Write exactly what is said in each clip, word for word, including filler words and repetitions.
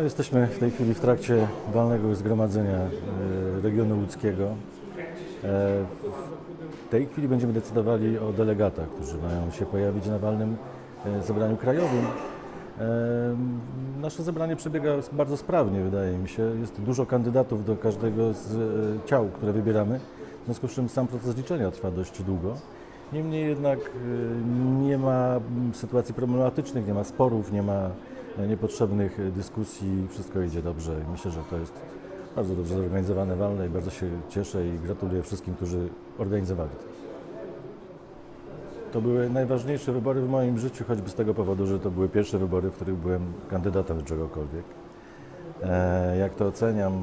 jesteśmy w tej chwili w trakcie walnego zgromadzenia e, regionu łódzkiego. E, w tej chwili będziemy decydowali o delegatach, którzy mają się pojawić na walnym e, zebraniu krajowym. E, nasze zebranie przebiega bardzo sprawnie, wydaje mi się. Jest dużo kandydatów do każdego z e, ciał, które wybieramy. W związku z czym sam proces liczenia trwa dość długo. Niemniej jednak e, nie ma sytuacji problematycznych, nie ma sporów, nie ma niepotrzebnych dyskusji, wszystko idzie dobrze. Myślę, że to jest bardzo dobrze zorganizowane walne i bardzo się cieszę i gratuluję wszystkim, którzy organizowali to. To były najważniejsze wybory w moim życiu, choćby z tego powodu, że to były pierwsze wybory, w których byłem kandydatem do czegokolwiek. E, jak to oceniam,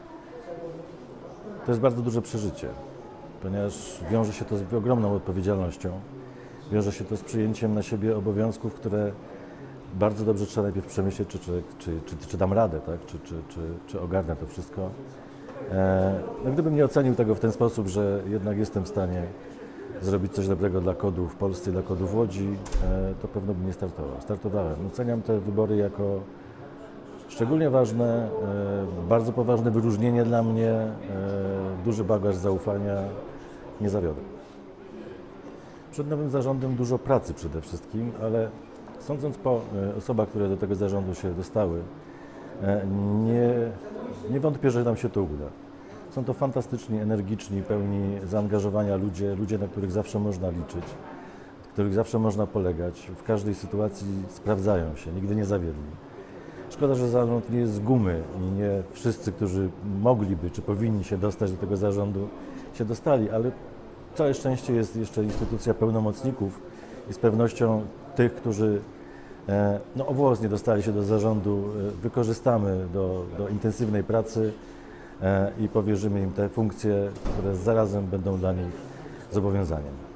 to jest bardzo duże przeżycie, ponieważ wiąże się to z ogromną odpowiedzialnością, wiąże się to z przyjęciem na siebie obowiązków, które bardzo dobrze trzeba najpierw przemyśleć, czy, czy, czy, czy, czy dam radę, tak? czy, czy, czy, czy ogarnę to wszystko. E, no, gdybym nie ocenił tego w ten sposób, że jednak jestem w stanie zrobić coś dobrego dla kodu w Polsce, dla kodu w Łodzi, e, to pewno bym nie startował. Startowałem. Oceniam te wybory jako szczególnie ważne, e, bardzo poważne wyróżnienie dla mnie, e, duży bagaż zaufania, nie zawiodę. Przed nowym zarządem dużo pracy przede wszystkim, ale sądząc po osobach, które do tego zarządu się dostały, nie, nie wątpię, że nam się to uda. Są to fantastyczni, energiczni, pełni zaangażowania ludzie, ludzie, na których zawsze można liczyć, na których zawsze można polegać. W każdej sytuacji sprawdzają się, nigdy nie zawiedli. Szkoda, że zarząd nie jest z gumy i nie wszyscy, którzy mogliby czy powinni się dostać do tego zarządu, się dostali, ale całe szczęście jest jeszcze instytucja pełnomocników i z pewnością tych, którzy no, owłosnie dostali się do zarządu, wykorzystamy do, do intensywnej pracy i powierzymy im te funkcje, które zarazem będą dla nich zobowiązaniem.